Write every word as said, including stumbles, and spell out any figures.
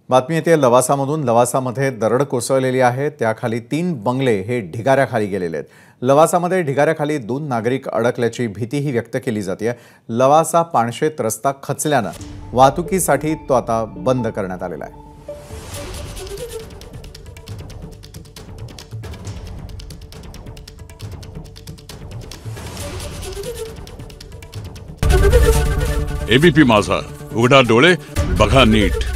बातमी येते लवासामधून। लवासामध्ये दरड कोसळलेली आहे, त्याखाली तीन बंगले हे ढिगाऱ्याखाली गेलेले आहेत। लवासामध्ये ढिगाऱ्याखाली दोन नागरिक अडकल्याची भीतीही व्यक्त केली जाते। लवासा पाणशेत रस्ता खचल्याने वाहतुकीसाठी तो आता बंद करण्यात आलेला आहे। एबीपी माझा, उघडा डोळे बघा नीट।